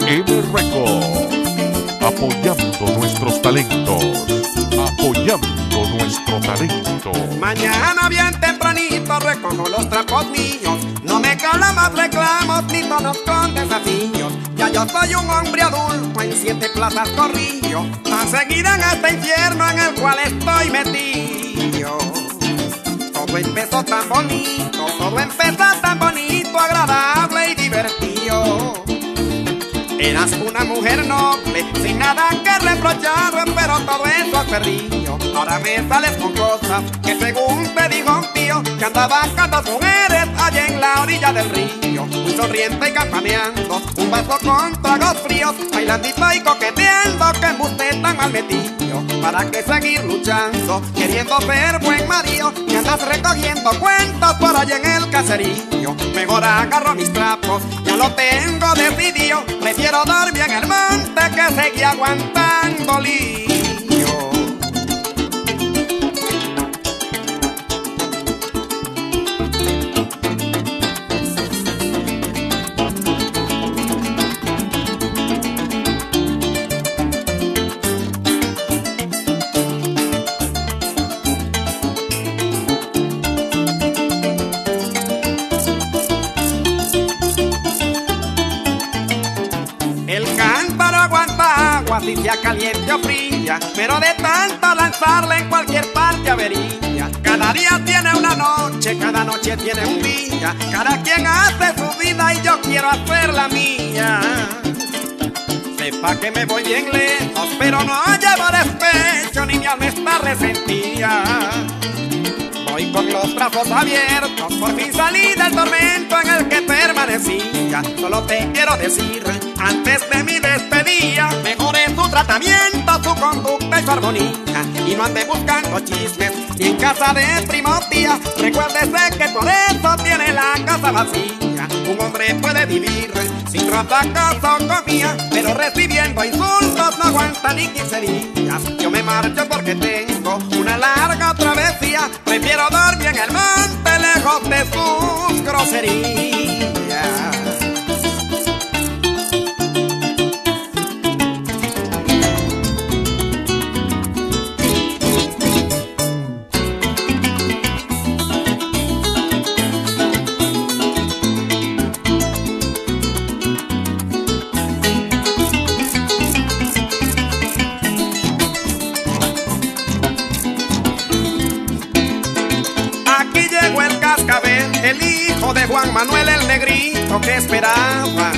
M Record, apoyando nuestros talentos, apoyando nuestro talento. Mañana bien tempranito recojo los trapos míos, no me calan más reclamos ni tonos con desafíos. Ya yo soy un hombre adulto, en 7 plazas corrillo, a seguir en este infierno en el cual estoy metido. Todo empezó tan bonito, todo empezó tan bonito, agradable y divertido. Eras una mujer noble, sin nada que reprochar, pero todo eso has perdido. Ahora me sales con cosas que según te dijo un tío, que andaba con 2 mujeres allá en la orilla del río. Un sonriente y campaneando, un vaso con tragos fríos, bailandito y coqueteando, que usted tan mal metido. ¿Para qué seguir luchando, queriendo ser buen marido, que andas recogiendo cuentos por allá en el caserío? Mejor agarro mis trapos, ya lo tengo decidido, prefiero dormir en el monte que seguir aguantando lío. Si sea caliente o fría, pero de tanto lanzarla en cualquier parte avería. Cada día tiene una noche, cada noche tiene un día, cada quien hace su vida y yo quiero hacer la mía. Sepa que me voy bien lejos, pero no llevo despecho, ni mi alma está resentida. Voy con los brazos abiertos, por fin salí del tormento en el que permanecía. Solo te quiero decir, antes de mi despedida, mejore su tratamiento, su conducta y su armonía, y no ande buscando chismes, ni en casa de primo o tía. Recuérdese que por eso tiene la casa vacía. Un hombre puede vivir sin ropa, casa o comida, pero recibiendo insultos no aguanta ni 15 días. Yo me marcho porque tengo una larga travesía, prefiero dormir en el monte lejos de sus groserías. El hijo de Juan Manuel el negrito que esperaba,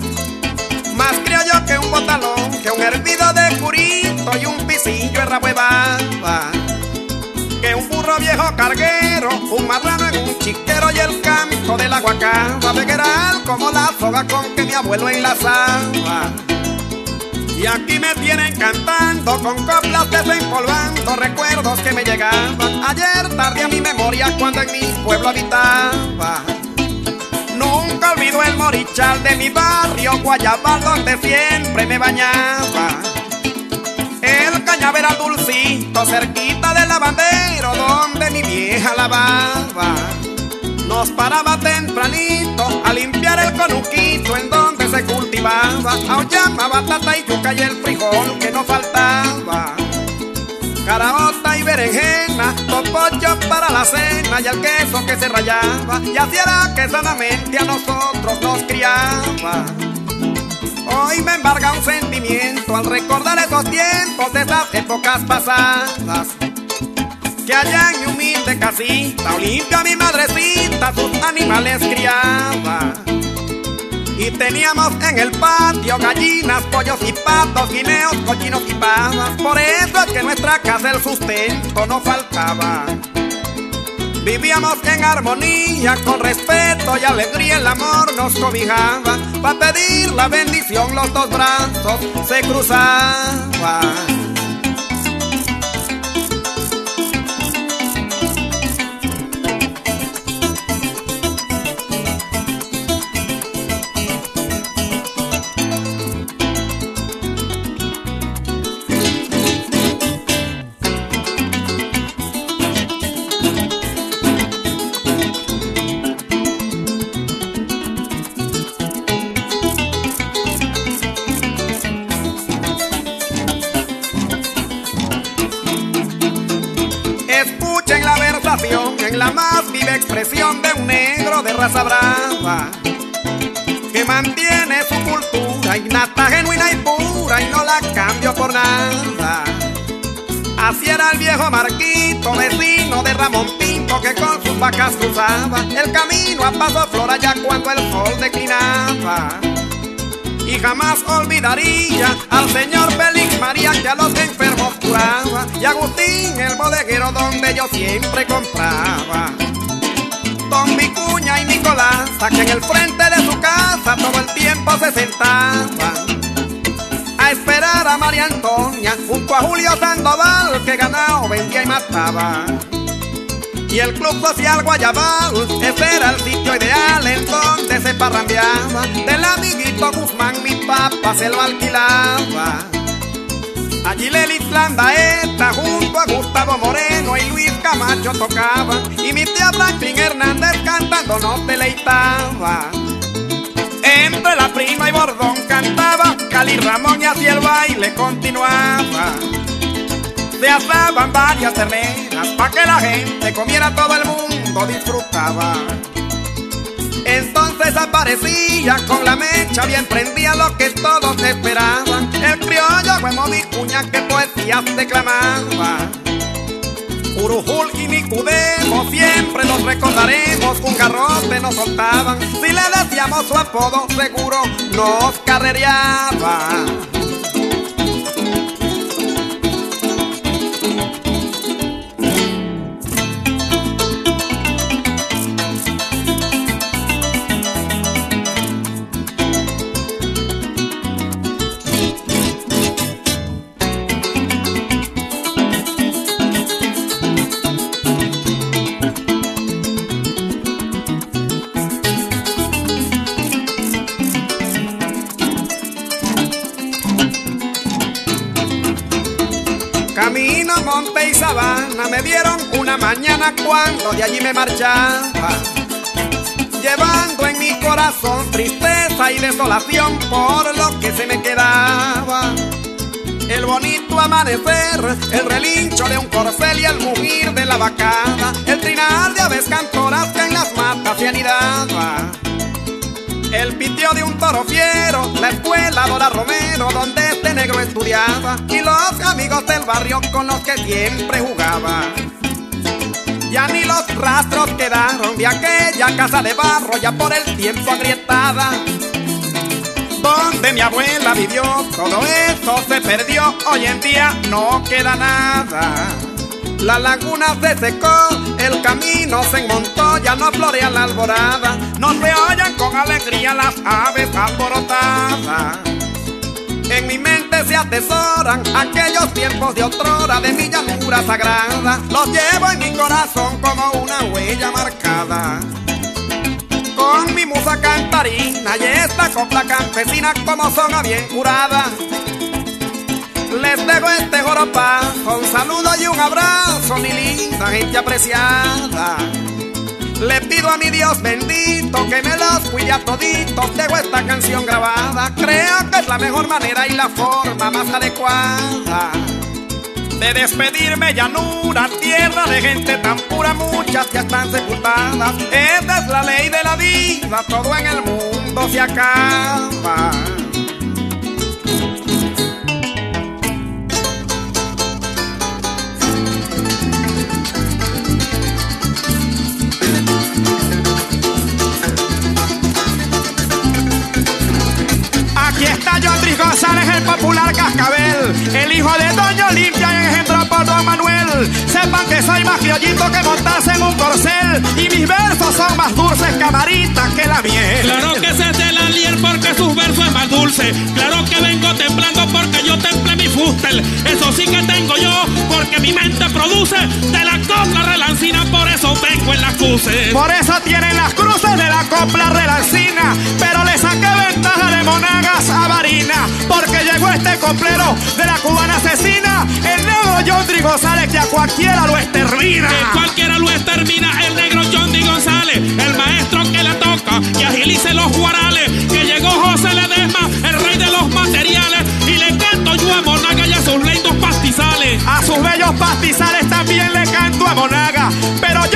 más criollo que un botalón, que un hervido de curito y un pisillo en rabo de baba, que un burro viejo carguero, un marrano en un chiquero y el canto de la guacaba, vegueral como la soga con que mi abuelo enlazaba. Y aquí me tienen cantando con coplas desempolvando recuerdos que me llegaban ayer tarde a mi memoria cuando en mi pueblo habitaba. Nunca olvido el morichal de mi barrio Guayabal donde siempre me bañaba, el cañaveral dulcito cerquita del lavandero donde mi vieja lavaba. Nos paraba tempranito a limpiar el conuquito en donde se cultivaba, auyama, batata y yuca y el frijol que no faltaba, caraota y berenjena, popollo para la cena y el queso que se rayaba, y así era que sanamente a nosotros nos criaba. Hoy me embarga un sentimiento al recordar esos tiempos de esas épocas pasadas, que allá en mi humilde casita Olimpia, mi madrecita, sus animales criaba. Y teníamos en el patio gallinas, pollos y patos, guineos, cochinos y pavas. Por eso es que en nuestra casa el sustento no faltaba. Vivíamos en armonía, con respeto y alegría el amor nos cobijaba. Pa' pedir la bendición los 2 brazos se cruzaban. en la más viva expresión de un negro de raza brava, que mantiene su cultura innata, genuina y pura, y no la cambio por nada. Así era el viejo Marquito, vecino de Ramón Pinto, que con sus vacas cruzaba el camino a paso flora ya cuando el sol declinaba. Y jamás olvidaría al señor Félix María, que a los enfermos curaba, y Agustín, el bodeguero donde yo siempre compraba. Don Vicuña y Nicolás, que en el frente de su casa todo el tiempo se sentaban a esperar a María Antonia junto a Julio Sandoval, que ganado vendía y mataba. Y el Club Social Guayabal, ese era el sitio ideal en donde se parrandeaba. Del amiguito Guzmán mi papá se lo alquilaba. Allí Lelis Landaeta junto a Gustavo Moreno y Luis Camacho tocaban, y mi tía Franklin Hernández cantando nos deleitaba. Entre la prima y Bordón cantaba Cali Ramón, y así el baile continuaba. Se asaban varias terneras pa' que la gente comiera, todo el mundo disfrutaba. Entonces aparecía con la mecha bien prendía lo que todos esperaban, el criollo Huemo Vicuña que poesías declamaba. Urujul y Nicudemo siempre los recordaremos, un garrote nos soltaban, si le decíamos su apodo seguro nos carrereaba. Camino, monte y sabana me dieron una mañana cuando de allí me marchaba, llevando en mi corazón tristeza y desolación por lo que se me quedaba. El bonito amanecer, el relincho de un corcel y el mugir de la vacada, el trinar de aves cantoras que en las matas se anidaba. El piteo de un toro fiero, la escuela Dora Romero donde este negro estudiaba, y los amigos del barrio con los que siempre jugaba. Ya ni los rastros quedaron de aquella casa de barro ya por el tiempo agrietada, donde mi abuela vivió. Todo eso se perdió, hoy en día no queda nada. La laguna se secó, el camino se enmontó, ya no florea la alborada, no se oyen con alegría las aves alborotadas. En mi mente se atesoran aquellos tiempos de otrora de mi llanura sagrada, los llevo en mi corazón como una huella marcada. Con mi musa cantarina y esta copla campesina como son a bien curada, les dejo este joropazo, un saludo y un abrazo, mi linda gente apreciada. Le pido a mi Dios bendito que me los cuide a toditos. Dejo esta canción grabada, creo que es la mejor manera y la forma más adecuada de despedirme. Llanura, tierra de gente tan pura, muchas ya están sepultadas. Esta es la ley de la vida, todo en el mundo se acaba. Aquí está John Dris González, el popular cascabel, el hijo de Doña Olimpia y engendrado por Don Manuel. Sepan que soy más criollito que montarse en un corcel, y mis versos son más dulces camaritas que la miel. Claro que se de la lier porque sus versos es más dulce. Claro que vengo templando porque yo templé mi fústel. Eso sí que tengo yo porque mi mente produce de la copla relancina, por eso vengo en las cruces. Por eso tienen las cruces de la copla relancina, pero le saqué ventaja de Monagas a Barina, porque llegó este coplero de la cubana asesina, el negro John Dris González, que a cualquiera lo extermina. Que cualquiera lo extermina, el negro John Dris González, el maestro que le toca y agilice los guarales. Que llegó José Ledesma, el rey de los materiales, y le canto yo a Monaga y a sus lindos pastizales. A sus bellos pastizales también le canto a Monaga, pero yo vengo a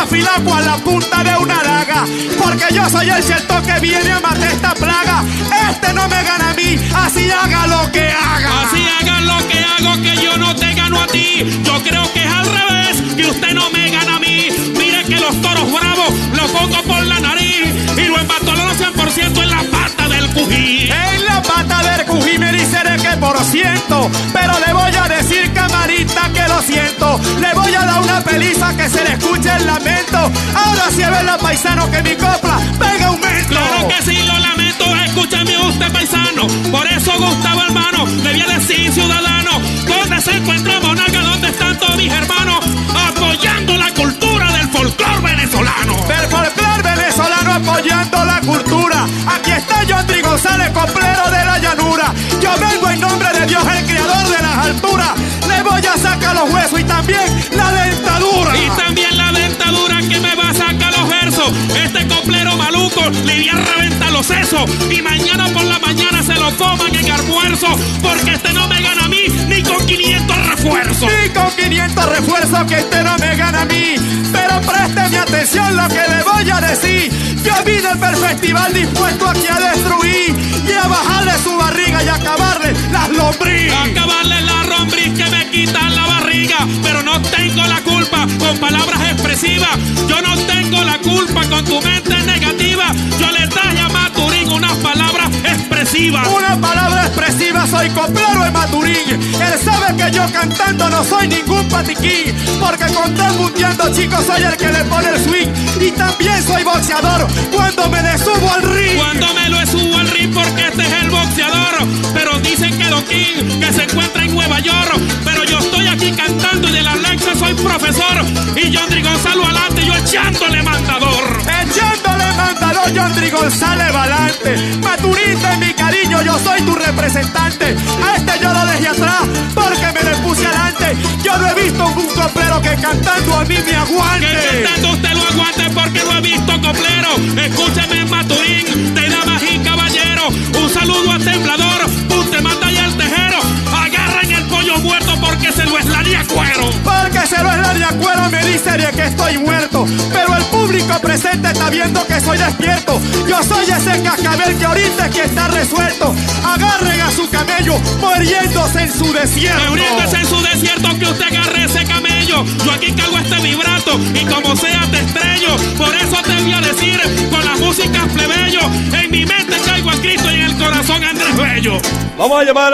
afilado con la punta de una daga, porque yo soy el cierto que viene a matar esta plaga. Este no me gana a mí, así haga lo que haga. Así haga lo que hago, que yo no te gano a ti. Yo creo que es al revés, que usted no me gana a mí. Mire que los toros bravos los pongo por la nariz y lo embatolono 100% en la pata del cují. En la pata del cují me dice de qué por ciento, pero le voy a decir, camarita, que lo siento. Le voy a dar una peliza que se le escuche el lamento. Ahora sí es verdad, paisano, que mi copla pega aumento. Claro que sí, lo lamento, escúchame usted, paisano. Por eso, Gustavo, hermano, debía decir ciudadano. ¿Dónde se encuentra Monagas? ¿Dónde están todos mis hermanos? Apoyando la cultura del folclor venezolano. Del folclor venezolano, apoyando la cultura. Aquí está Yondri González, coplero de la llanura. Yo vengo en nombre de Dios, el creador de las alturas. Le voy a sacar los huesos y también la dentadura. Y también la dentadura que me va a sacar los versos. Este coplero maluco le voy a reventar los sesos. Y mañana por la mañana se lo coman en almuerzo. Porque este no me gana a mí ni con 500 refuerzos. Ni con 500 refuerzos, que este no me gana a mí. Pero présteme atención lo que le voy a decir. Yo vine al festival dispuesto aquí a destruir y a bajarle su barriga y a acabarle las lombriz. Acabarle la lombriz que me quitan la barriga. Pero no tengo la culpa con palabras expresivas. Yo no tengo la culpa con tu mente negativa. Yo le traje a Maturín unas palabras expresivas. Una palabra expresiva, soy coplero de Maturín. Él sabe que yo cantando no soy ningún patiquín, porque con tal mundiando, chicos, soy el que le pone el swing. Y también soy boxeador cuando me le subo al ring. Cuando me lo subo al ring, porque este es el boxeador. Pero dicen que Don King, que se encuentra en Nueva York. Pero yo estoy aquí cantando y de la Alexa soy profesor. Y Yondri Gonzalo adelante, yo echándole mandador. Echándole mandador, Yondri González Valante. Maturita en mi cariño, yo soy tu representante. A este yo lo dejé atrás porque me le puse adelante. Yo no he visto un coplero que cantando a mí me aguante. Que cantando usted lo aguante porque lo he visto, coplero. Escúcheme, Maturín, de damas y caballeros. Un saludo a Temblador, usted mata y al tejero. Agarran el pollo muerto porque se lo eslaría cuero. Porque se lo eslaría cuero, me dice de que estoy muerto. Pero el público presente está viendo que soy despierto. Yo soy ese cascabel que ahorita es que está resuelto. Agarren a su camello, muriéndose en su desierto. Muriéndose en su desierto, que usted agarre ese camello. Yo aquí cargo este vibrato y como sea te estrello. Por eso te voy a decir con las músicas plebeyo. En mi mente caigo a Cristo y en el corazón a Andrés Bello. Vamos a llamar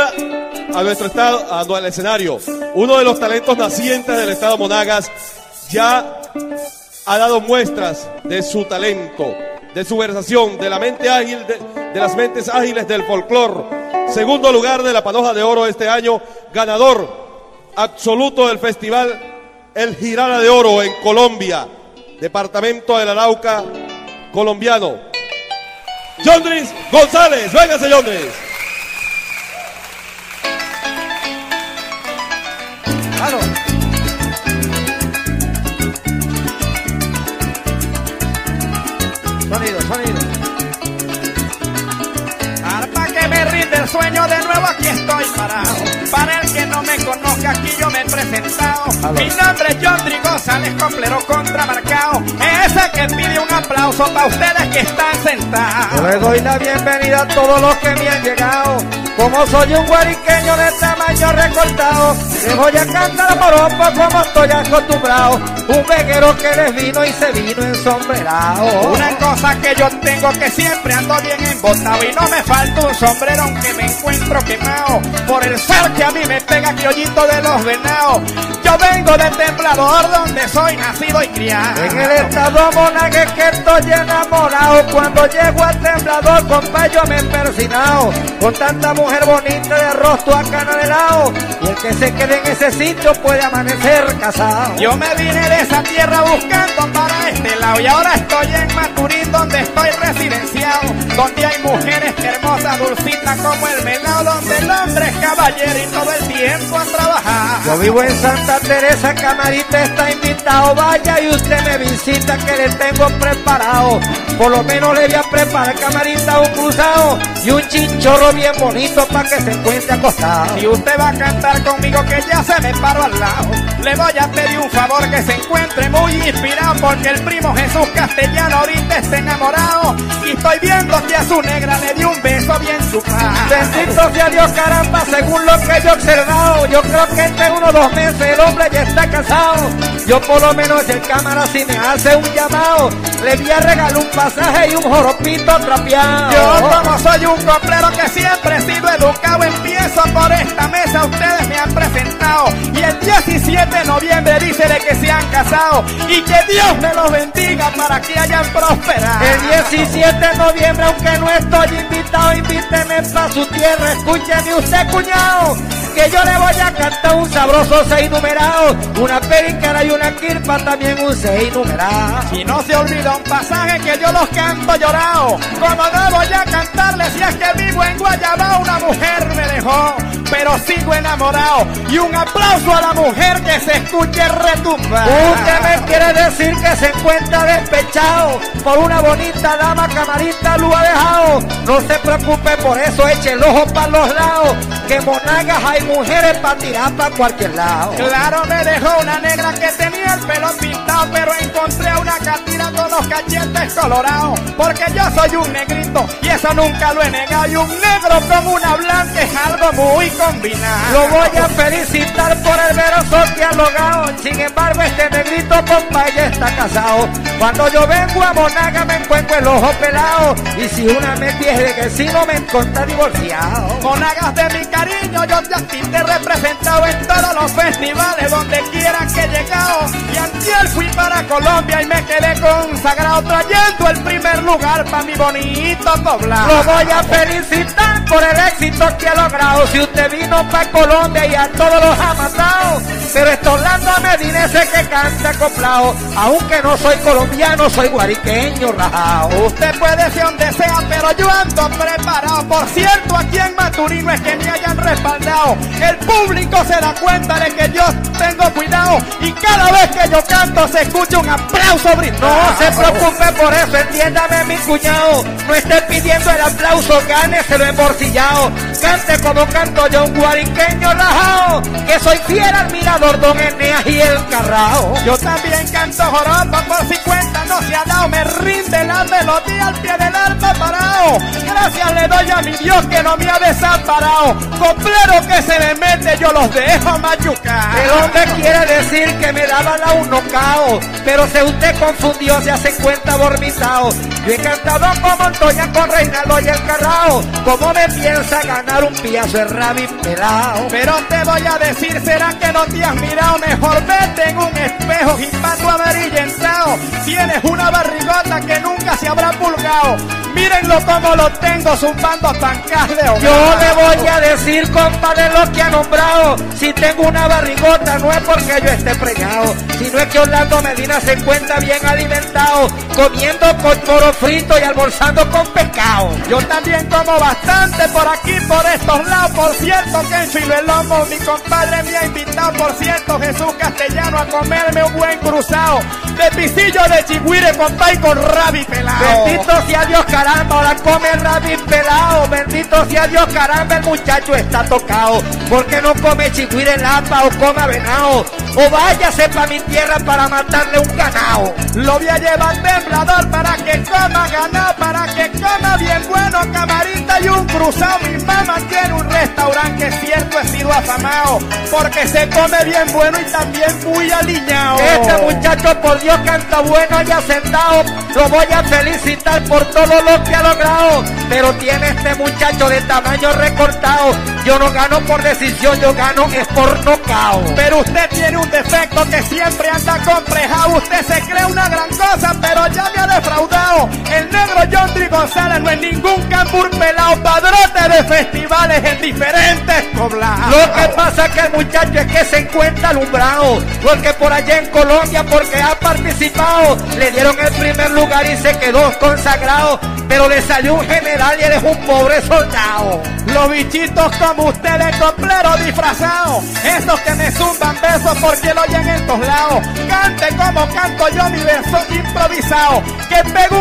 a nuestro estado, al escenario. Uno de los talentos nacientes del estado Monagas ya ha dado muestras de su talento, de su versación, de la mente ágil, de las mentes ágiles del folclor. Segundo lugar de la Panoja de Oro este año, ganador absoluto del festival El Girala de Oro en Colombia, departamento del Arauca colombiano. Yondri González, véngase Yondri. Claro. Sonido. Arpa que me rinde el sueño, de nuevo aquí estoy parado. Para el que no me conozca, aquí yo me he presentado. Mi nombre es Yondri González, coplero contramarcado. Ese que pide un aplauso para ustedes que están sentados. Yo le doy la bienvenida a todos los que me han llegado. Como soy un guariqueño de tamaño recortado, les voy a cantar moropo como estoy acostumbrado. Un veguero que les vino y se vino ensombrerado. Una cosa que yo tengo, que siempre ando bien embotado y no me falta un sombrero aunque me encuentro quemado por el sol que a mí me pega, criollito de los venados. Yo vengo de Temblador, donde soy nacido y criado. En el estado Monagas que estoy enamorado. Cuando llego a Temblador, compa, yo me he persinado con tanta mujer bonita de rostro acanalado. Y el que se quede en ese sitio puede amanecer casado. Yo me vine de esa tierra buscando para este lado y ahora estoy en Maturín, donde estoy residenciado, donde hay mujeres hermosas, dulcitas como el melao, donde el hombre es caballero y todo el tiempo a trabajar. Yo vivo en Santa Teresa, camarita está invitado. Vaya y usted me visita, que le tengo preparado. Por lo menos le voy a preparar, camarita, un cruzado y un chinchorro bien bonito para que se encuentre acostado. Y usted va a cantar conmigo, que ya se me paró al lado. Le voy a pedir un favor, que se encuentre muy inspirado, porque el primo Jesús Castellano ahorita está enamorado y estoy viendo que a su negra le dio un beso bien chupado. Bendito sea Dios, caramba, según lo que yo he observado, yo creo que entre 1 o 2 meses el hombre ya está casado. Yo por lo menos el cámara si me hace un llamado, le voy a regalar un pasaje y un joropito trapeado. Yo como soy un coplero que siempre he sido educado, empiezo por esta mesa, ustedes me han presentado. Y el 17 de noviembre dícele que se han casado y que Dios me los bendiga para que hayan prosperado. El 17 de noviembre, aunque no estoy invitado, invíteme para su tierra, escúcheme usted, cuñado, que yo le voy a cantar un sabroso 6 numerado, una pericara y una quirpa, también un 6 numerado. Si no se olvida un pasaje que yo los canto llorado, como no voy a cantarle si es que vivo en Guayabao, una mujer me dejó, pero sigo enamorado. Y un aplauso a la mujer que se escuche retumbar. Usted me quiere decir que se encuentra despechado por una bonita dama, camarita lo ha dejado. No se preocupe por eso, eche el ojo para los lados, que Monagas hay mujeres para tirar para cualquier lado. Claro, me dejó una negra que tenía el pelo pintado, pero encontré a una catira con los cachetes colorados, porque yo soy un negrito y eso nunca lo he negado, y un negro con una blanca es algo muy combinado. Lo voy a felicitar por el veroso que ha logrado, sin embargo este negrito compa ya está casado. Cuando yo vengo a Monagas me encuentro el ojo pelado, y si una me pierde que si no me encuentra divorciado. Monagas de mi cariño, yo te he representado en todos los festivales donde quiera que he llegado, y antier fui para Colombia y me quedé consagrado trayendo el primer lugar para mi bonito poblado. Lo voy a felicitar por el éxito que ha logrado. Si usted vino para Colombia y a todos los ha matado, pero es Orlando Medina ese que canta acoplado, aunque no soy colombiano, soy guariqueño rajao. Usted puede ser donde sea, pero yo ando preparado. Por cierto, aquí en Maturín no es que me hayan respaldado, el público se da cuenta de que yo tengo cuidado, y cada vez que yo canto se escucha un aplauso brindado. No se preocupe por eso, entiéndame mi cuñado, no esté pidiendo el aplauso, gáneselo embolsillado. Cante como canto yo, un guariqueño rajao, que soy fiel admirador don Eneas y el Carrao. Yo también canto joropo, por si cuenta no se ha dado, me rinde la melodía al pie del arpa parado. Gracias le doy a mi Dios que no me ha desamparado, coplero que se me mete yo los dejo machucar. El hombre quiere decir que me daba la un nocao, pero si usted confundió se hace cuenta vomitado. Yo he cantado con Montoya, con Reinaldo y el Carrao, como me piensa ganar un piazo de rabi pelao. Pero te voy a decir, ¿será que no te has mirado? Mejor vete en un espejo y pato amarillentado, tienes una barrigota que nunca se habrá pulgado. Mírenlo como lo tengo zumbando pancas de hogar. Yo le voy a decir, compa, de lo que ha nombrado, si tengo una barrigota no es porque yo esté preñado, sino es que Orlando Medina se encuentra bien alimentado, comiendo con toro frito y almorzando con pescado. Yo también como bastante por aquí, por estos lados. Por cierto que en Chilo el Lomo mi compadre me ha invitado, por cierto, Jesús Castellano, a comerme un buen cruzado de pisillo de chigüire, compa, y con rabi pelado. Bendito sea Dios, caramba, ahora come rabi pelado. Bendito sea Dios, caramba, el muchacho está tocado, porque no come chigüire lapa o coma venado, o váyase pa' mi tierra para matarle un ganado. Lo voy a llevar temblador para que coma ganado, para que coma bien bueno, camarita y un cruzado. Mi mamá tiene un restaurante que es cierto he sido afamado, porque se come bien bueno y también muy aliñado. Este muchacho por Dios canta bueno y hacendado, lo voy a felicitar por todo lo que ha logrado, pero tiene este muchacho de tamaño recortado. Yo no gano por decisión, yo gano es por nocao. Pero usted tiene un defecto que siempre anda complejado, usted se cree una gran cosa, pero ya me ha defraudado. El negro John González no es ningún cambur pelado, padrote de festivales en diferentes poblados. Lo que pasa es que el muchacho es que se encuentra alumbrado, porque por allá en Colombia, porque ha participado, le dieron el primer lugar y se quedó consagrado, pero le salió un general y él es un pobre soldado. Los bichitos como ustedes, copleros disfrazados, esos que me zumban besos porque lo oyen en todos lados, cante como canto yo mi verso improvisado, que pego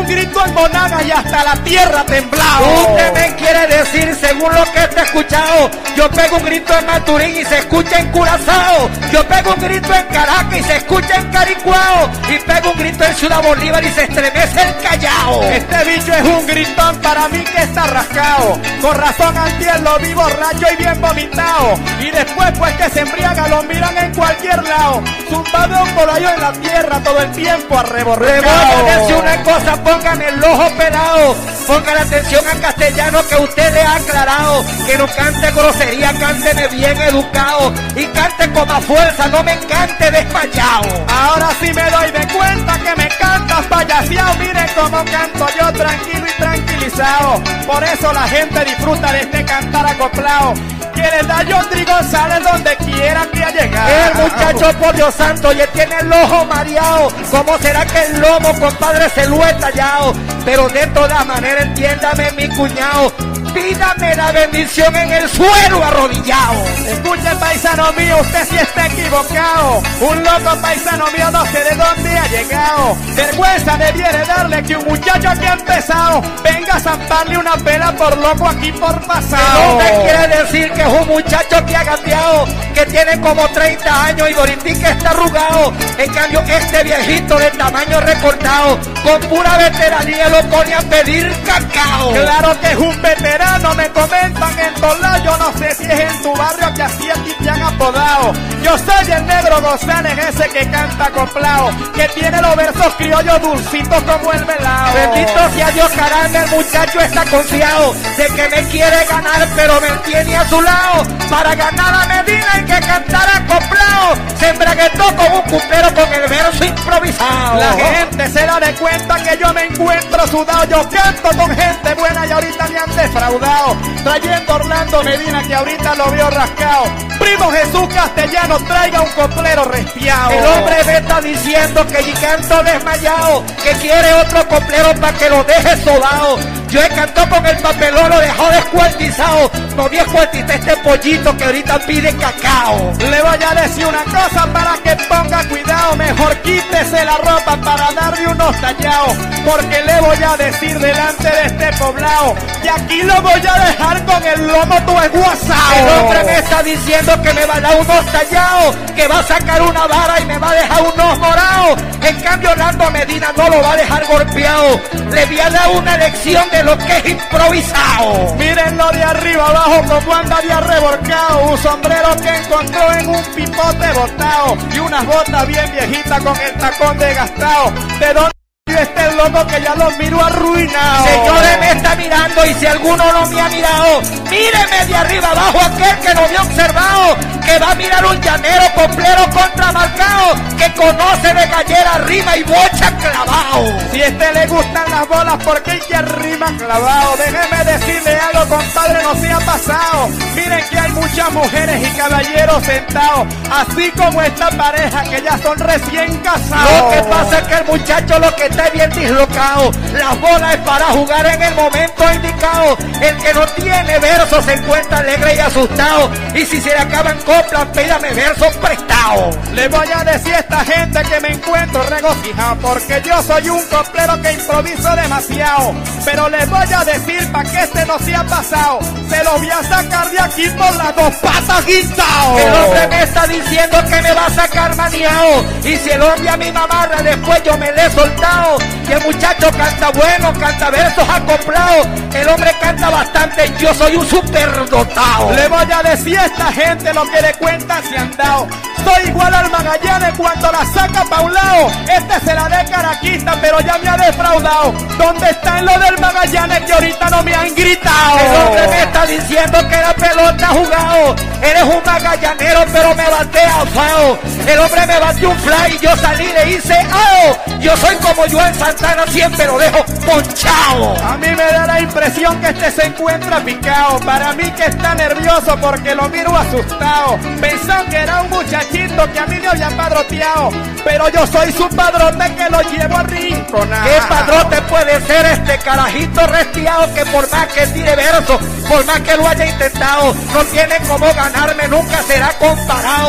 un grito en Monagas y hasta la tierra temblado. Usted me quiere decir, según lo que te he escuchado, yo pego un grito en Maturín y se escucha en Curazao, yo pego un grito en Caracas y se escucha en Caricuao, y pego un grito en Ciudad Bolívar y se estremece el Callao. Este bicho es un gritón para mí que está rascado. Con razón antier lo vi borracho y bien vomitado. Y después pues que se embriaga lo miran en cualquier lado. Zumbado por ahí en la tierra todo el tiempo arreborregado. Le voy a decir una cosa, pongan el ojo pelado, pongan atención al castellano que usted le ha aclarado, que no cante grosería, cánteme bien educado, y cante con más fuerza, no me cante despachado. Ahora sí me doy de cuenta que me cantas payaseado. Miren cómo canto yo tranquilo y tranquilizado. Por eso la gente disfruta de este cantar acoplado, que le da Yondri González donde quiera que ha llegado. El muchacho, por Dios santo, ya tiene el ojo mareado. ¿Cómo será que el lomo, compadre, se lo he tallado? Pero de todas maneras, entiéndame, mi cuñado, pídame la bendición en el suelo arrodillado. Escuche, paisano mío, usted sí está equivocado. Un loco paisano mío no sé de dónde ha llegado. Vergüenza debiera darle que un muchacho que ha empezado venga a zamparle una pela por loco aquí por pasado. No te quiere decir que es un muchacho que ha gateado, que tiene como 30 años y ahorita que está arrugado. En cambio este viejito de tamaño recortado, con pura veteranía lo pone a pedir cacao. Claro que es un veterano, me comentan en todos lados. Yo no sé si es en tu barrio que así aquí te han apodado. Yo soy el Negro González, ese que canta acoplado, que tiene los versos criollos dulcitos como el velao. Bendito sea Dios, caramba, el muchacho está confiado de que me quiere ganar, pero me tiene a su lado. Para ganar a Medina hay que cantar acoplado. Se embraguetó con un cupero con el verso improvisado. La gente se da de cuenta que yo me encuentro sudado. Yo canto con gente buena y ahorita me han defraudado, trayendo a Orlando Medina que ahorita lo veo rascado. Primo Jesús Castellano, traiga un coplero respiado. El hombre me está diciendo que yo canto desmayado, que quiere otro coplero para que lo deje sobado. Yo he cantado con el papelón, lo dejó descuartizado. No descuartiza este pollito que ahorita pide cacao. Le voy a decir una cosa para que ponga cuidado. Mejor quítese la ropa para darle unos tallados, porque le voy a decir delante de este poblado y aquí lo voy a dejar con el lomo todo esguazado. El hombre me está diciendo que me va a dar unos tallados, que va a sacar una vara y me va a dejar unos morados. En cambio Orlando Medina no lo va a dejar golpeado. Le voy a dar una lección de lo que es improvisado. Mírenlo de arriba abajo como anda de arreborcado. Un sombrero que encontró en un pipote botado y unas botas bien viejitas con el tacón desgastado. ¿De dónde este loco que ya lo miro arruinado? Señores, me está mirando y si alguno no me ha mirado, míreme de arriba abajo aquel que no me ha observado, que va a mirar un llanero coplero contramarcado, que conoce de gallera, rima y bocha clavado. Si a este le gustan las bolas, ¿por qué hay que rima clavado? Déjeme decirle algo, compadre, no se ha pasado. Miren que hay muchas mujeres y caballeros sentados, así como esta pareja que ya son recién casados. Lo que pasa es que el muchacho lo que está bien dislocado, las bolas es para jugar en el momento indicado. El que no tiene versos se encuentra alegre y asustado, y si se le acaban coplas, pídame versos prestados. Le voy a decir a esta gente que me encuentro regocijado, porque yo soy un coplero que improviso demasiado. Pero les voy a decir pa' que este no se ha pasado, se lo voy a sacar de aquí por las dos patas guisao. El hombre me está diciendo que me va a sacar maniao, y si el hombre a mi mamarra después yo me le he soltado. Y el muchacho canta bueno, canta versos acoplados, el hombre canta bastante, yo soy un superdotado. Le voy a decir a esta gente lo que le cuentan se han dado. Soy igual al Magallanes cuando la saca pa' un lado. Este se la de caraquista, pero ya me ha defraudado. ¿Dónde está lo del Magallanes que ahorita no me han gritado? El hombre me está diciendo que la pelota ha jugado. Eres un magallanero, pero me batea fao. El hombre me batió un fly y yo salí y le hice ¡ao! Yo soy como Joan Santana, siempre lo dejo ponchado. A mí me da la impresión que este se encuentra picado. Para mí que está nervioso porque lo miro asustado. Pensó que era un muchachito que a mí me había padroteado, pero yo soy su padrote que lo llevo a rinconar. ¿Qué padrote puede ser este carajito restiado que por más que tire versos, por más que lo haya intentado, no tiene cómo ganarme, nunca será comparado?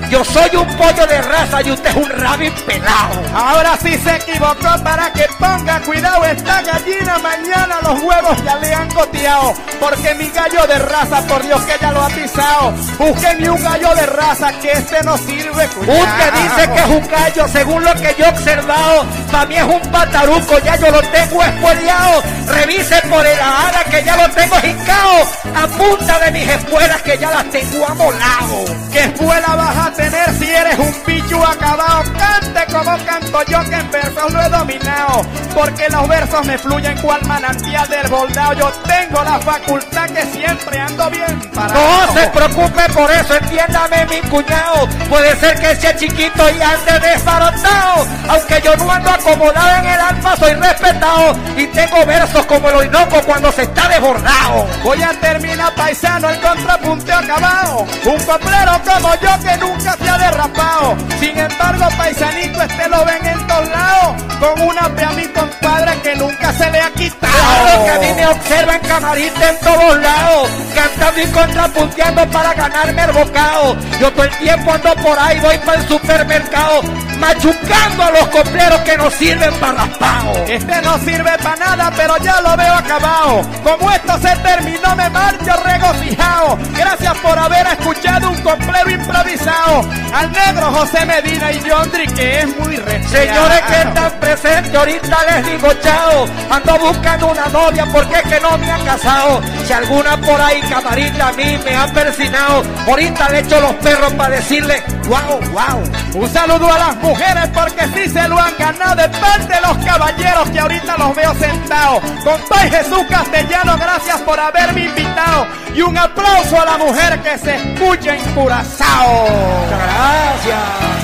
Yo soy un pollo de raza y usted es un rabín pelado. Ahora sí se equivocó, para que ponga cuidado. Esta gallina mañana los huevos ya le han goteado. Porque mi gallo de raza, por Dios que ya lo ha pisado. Búsquenme un gallo de raza que este no sirve. Usted dice que es un gallo, según lo que yo he observado. Para mí es un pataruco, ya yo lo tengo espoliado. Revise por el ara que ya lo tengo jincao. A punta de mis espuelas que ya las tengo amolado. ¿Qué espuela vas a tener si eres un bicho acabado? Cante como canto yo, que en versos lo he dominado. Porque los versos me fluyen cual manantial del boldao. Yo tengo la facultad que siempre ando bien parado. No se preocupe por eso, entiéndame mi cuñado. Puede ser que sea chiquito y ande desbarotado. Aunque yo no ando acomodado en el alma, soy respetado. Y tengo versos como el Orinoco cuando se está desbordado. Voy a terminar paisano, el contrapunteo acabado. Un coplero como yo que nunca se ha derrapado. Sin embargo, paisanito, este lo ven en todos lados. Con una pe a mi compadre que nunca se le ha quitado. Claro que a mí me observan camarita en todos lados, cantando y contrapunteando para ganarme el bocado. Yo todo el tiempo ando por ahí, voy para el supermercado, machucando a los copleros que no sirven para raspado. Este no sirve para nada, pero ya lo veo acabado. Como esto se terminó, me marcho regocijado. Gracias por haber escuchado un coplero improvisado. Al negro José Medina y Yondri, que es muy recheado. Señores que están presentes, ahorita les digo chao. Ando buscando una novia porque es que no me han casado. Si alguna por ahí camarita a mí me ha persinado, ahorita le echo los perros para decirle wow, wow. Un saludo a las mujeres porque sí se lo han ganado, de parte de los caballeros que ahorita los veo sentados. Compay Jesús Castellano, gracias por haberme invitado. Y un aplauso a la mujer que se escucha en Curazao. Muchas gracias.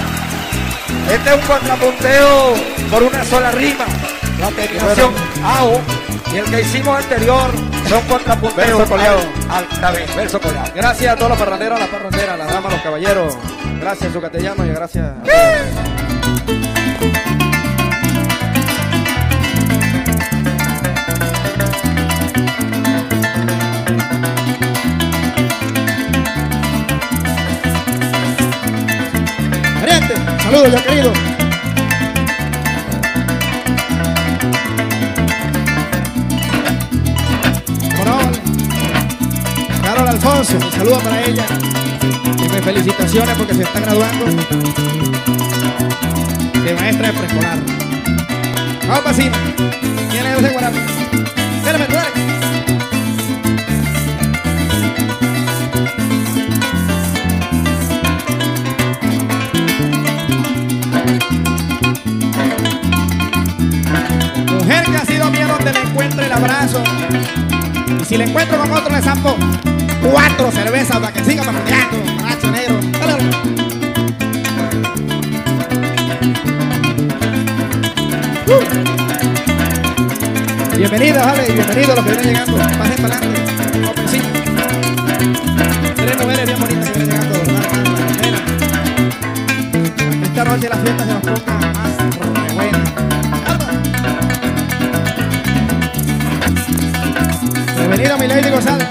Este es un contrapunteo por una sola rima. La terminación AO y el que hicimos anterior son contrapunteos verso coleado. Verso coleado. Gracias a todos los parranderos, a las parranderas, a las damas, a los caballeros. Gracias a su castellano y gracias a Pariente, saludos ya querido. Carol Alfonso, un saludo para ella y mis felicitaciones porque se está graduando de maestra de preescolar. Vamos para encima. ¿Quién es ese guarapo? Dale, dale. Mujer que ha sido mía donde le encuentre el abrazo. Y si le encuentro con otro le zampo 4 cervezas para que siga parrandeando, macho negro. Dale, dale. Bienvenidos, vale, y bienvenidos los que vienen llegando. Pasen para adelante. Vamos por encima. 3 mujeres bien bonitas que vienen llegando. Esta noche la fiesta se nos ponga más buena. Bienvenido mi Lady González.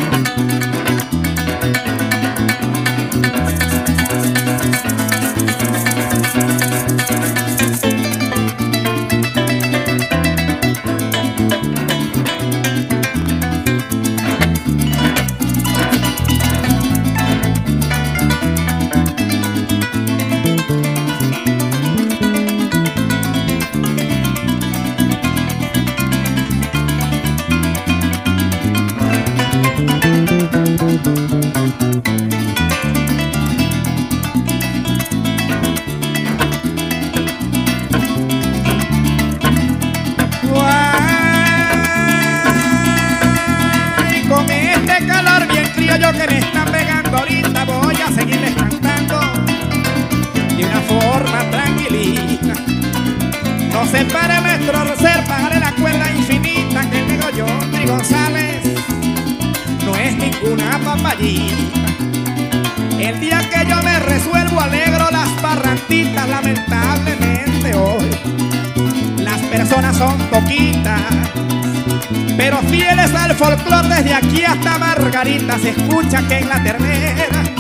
Yo que me están pegando ahorita voy a seguirles cantando de una forma tranquilita. No se pare nuestro ser, pájale la cuerda infinita, que el negro Yondri González no es ninguna papayita. El día que yo me resuelvo alegro las parranditas, lamentablemente hoy las personas son poquitas, pero fieles al folclor desde aquí hasta Margarita. Se escucha que en la ternera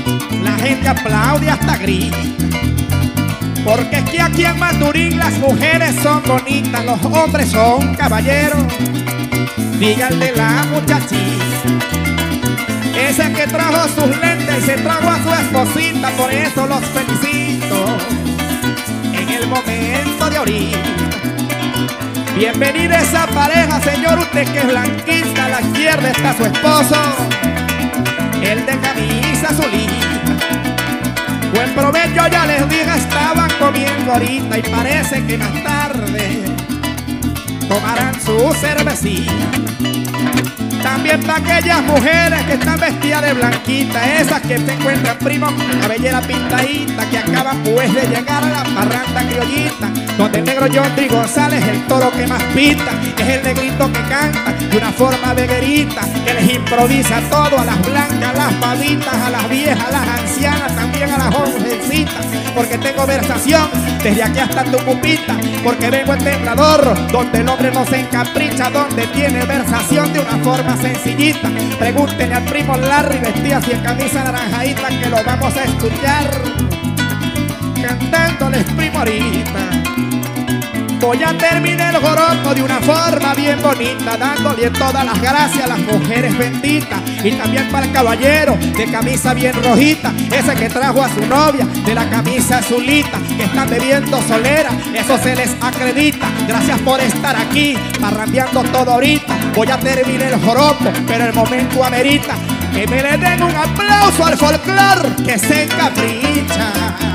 La gente aplaude hasta grita, porque es que aquí en Maturín las mujeres son bonitas, los hombres son caballeros. Díganle la muchachita, esa que trajo sus lentes y se trajo a su esposita, por eso los felicito en el momento de ahorita. Bienvenida esa pareja, señor, usted que es blanquita, a la izquierda está su esposo, el de camisa azulita. Buen provecho, ya les dije, estaban comiendo ahorita y parece que más tarde tomarán su cervecita. También para aquellas mujeres que están vestidas de blanquita, esas que se encuentran primos con la cabellera pintadita, que acaban pues de llegar a la parranda criollita, donde el negro John González, el toro que más pinta, es el negrito que canta de una forma veguerita, que les improvisa todo a las blancas, a las pavitas, a las viejas, a las ancianas, también a las jovencitas, porque tengo versación desde aquí hasta Tucupita, porque vengo en Temblador, donde el hombre no se encapricha, donde tiene versación de una forma sencillita. Pregúntenle al primo Larry, vestida así en camisa naranjadita, que lo vamos a escuchar cantándoles primo ahorita. Voy a terminar el joropo de una forma bien bonita, dándole todas las gracias a las mujeres benditas, y también para el caballero de camisa bien rojita, ese que trajo a su novia de la camisa azulita, que están bebiendo solera, eso se les acredita. Gracias por estar aquí, parrandeando todo ahorita. Voy a terminar el joropo, pero el momento amerita que me le den un aplauso al folclor que se encapricha.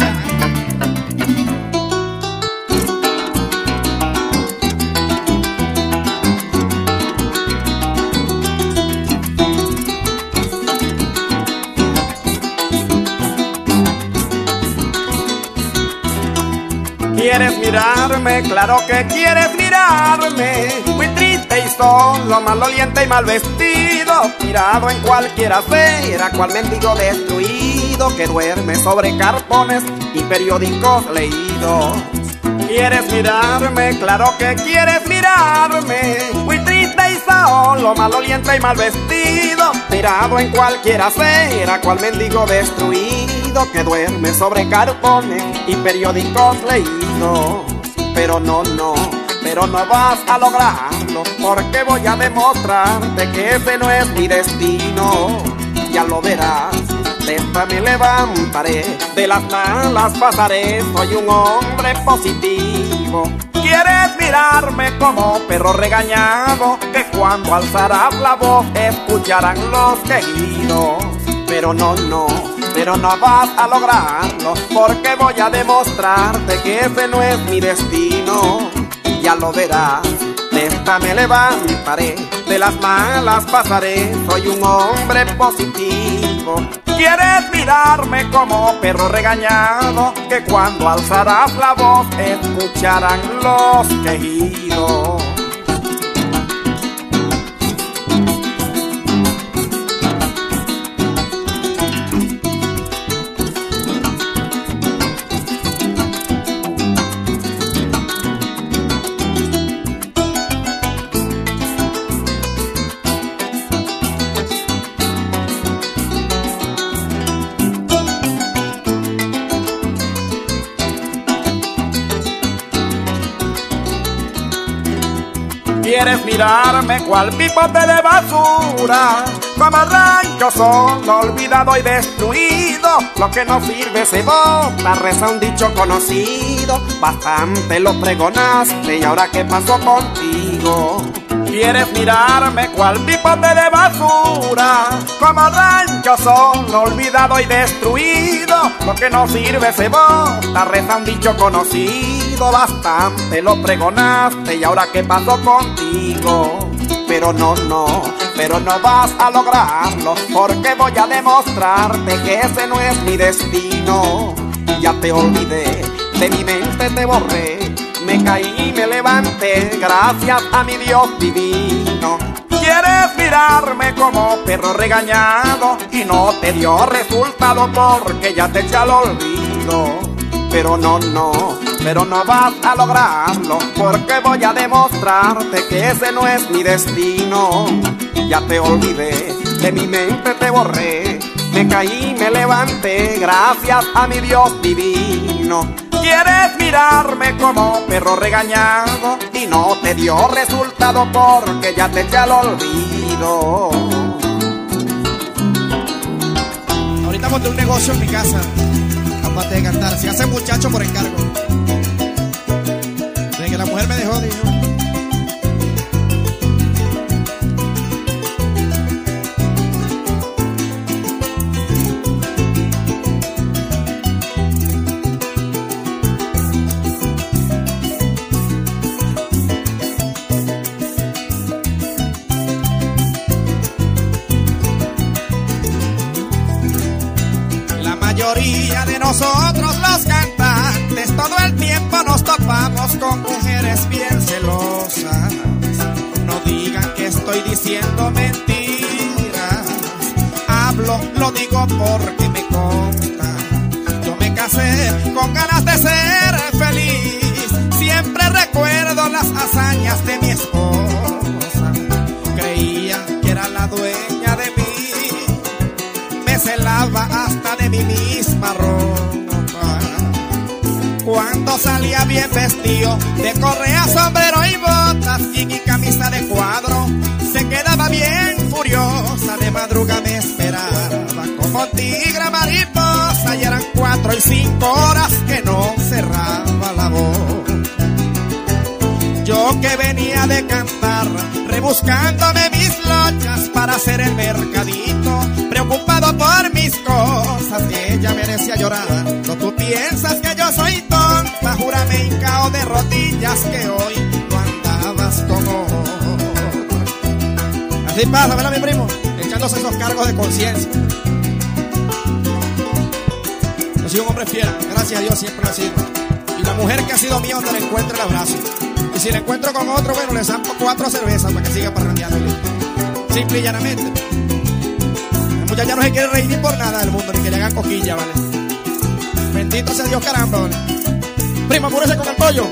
¿Quieres mirarme? Claro que quieres mirarme. Muy triste y solo, maloliente y mal vestido, tirado en cualquier acera, cual mendigo destruido que duerme sobre carpones y periódicos leídos. ¿Quieres mirarme? Claro que quieres mirarme. Muy triste y solo, maloliente y mal vestido, tirado en cualquier acera, cual mendigo destruido que duerme sobre carpones y periódicos leídos. Pero no vas a lograrlo, porque voy a demostrarte que ese no es mi destino. Ya lo verás, de esta me levantaré, de las malas pasaré, soy un hombre positivo. ¿Quieres mirarme como perro regañado, que cuando alzarás la voz escucharán los quejidos? Pero no vas a lograrlo, porque voy a demostrarte que ese no es mi destino. Ya lo verás, de esta me levantaré, de las malas pasaré, soy un hombre positivo. ¿Quieres mirarme como perro regañado, que cuando alzarás la voz escucharán los quejidos? ¿Quieres mirarme cual pipote de basura, como rancho solo, olvidado y destruido? Lo que no sirve se bota, reza un dicho conocido. Bastante lo pregonaste y ahora ¿qué pasó contigo? ¿Quieres mirarme cual pipote de basura, como rancho solo, olvidado y destruido? Lo que no sirve se bota, reza un dicho conocido. Bastante lo pregonaste y ahora ¿qué pasó contigo? Pero no vas a lograrlo, porque voy a demostrarte que ese no es mi destino. Ya te olvidé, de mi mente te borré, me caí y me levanté gracias a mi Dios divino. ¿Quieres mirarme como perro regañado y no te dio resultado porque ya te eché al olvido? Pero no vas a lograrlo, porque voy a demostrarte que ese no es mi destino. Ya te olvidé, de mi mente te borré, Me caí, me levanté, gracias a mi Dios divino. Quieres mirarme como perro regañado y no te dio resultado porque ya te eché al olvido. Ahorita monté un negocio en mi casa, aparte de cantar. Se hace muchacho por encargo. Desde que la mujer me dejó, dijo. La mayoría de nosotros los cantantes todo el tiempo nos topamos con mujeres bien celosas. No digan que estoy diciendo mentiras, lo digo porque me consta. Yo me casé con ganas de ser feliz, siempre recuerdo las hazañas de mi esposa. Creía que era la dueña de mí, me celaba hasta de mi misma ropa. Cuando salía bien vestido, de correa, sombrero y botas, y camisa de cuadro, se quedaba bien furiosa. De madruga me esperaba como tigre mariposa, y eran 4 y 5 horas que no cerraba la boca. Yo que venía de cantar, rebuscándome mis lochas para hacer el mercadito, preocupado por mis cosas, ella me decía llorando: tú piensas que yo soy tonta, júrame hincao de rodillas que hoy no andabas con otra. Así pasa, ¿verdad, mi primo? Echándose esos cargos de conciencia. Yo soy un hombre fiel, gracias a Dios siempre lo he sido. Y la mujer que ha sido mía, donde la encuentre, el abrazo. Y si la encuentro con otro, bueno, le zampo 4 cervezas para que siga parrandeando. Simple y llanamente. La muchacha no se quiere reír ni por nada del mundo, ni que le hagan coquilla, ¿vale? Bendito sea Dios, caramba, ¿vale? Primo, apúrese con el pollo.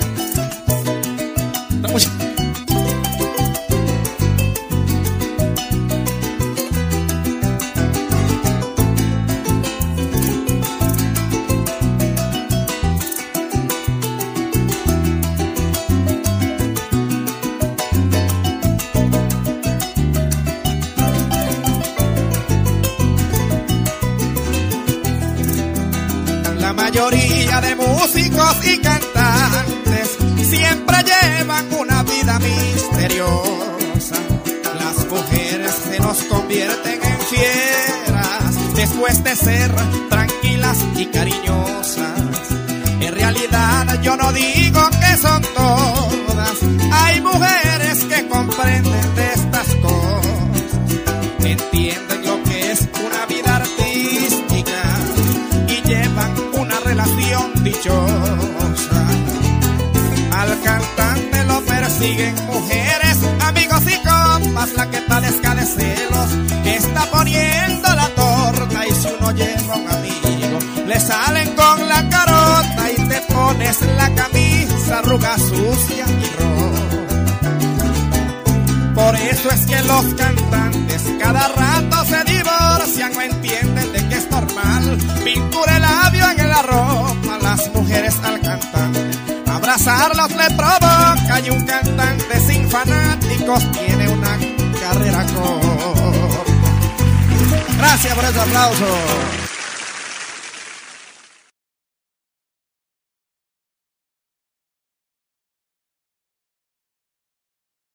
La mayoría de músicos y cantantes siempre llevan una vida misteriosa. Las mujeres se nos convierten en fieras después de ser tranquilas y cariñosas. En realidad yo no digo que son todas, hay mujeres que comprenden de estas cosas, entienden lo que es una vida artística y llevan una relación dichosa. Al cantante lo persiguen mujeres, amigos y compas. La que padezca de celos está poniendo la torta, y si uno lleva un amigo le salen con la carota y te pones la camisa arruga sucia y rota. Por eso es que los cantantes cada rato se divorcian, no entienden de que es normal pintura el labio en la ropa. Las mujeres al cantante abrazarlos le provoca, y un cantante sin fanáticos tiene una carrera corta. Gracias por ese aplauso.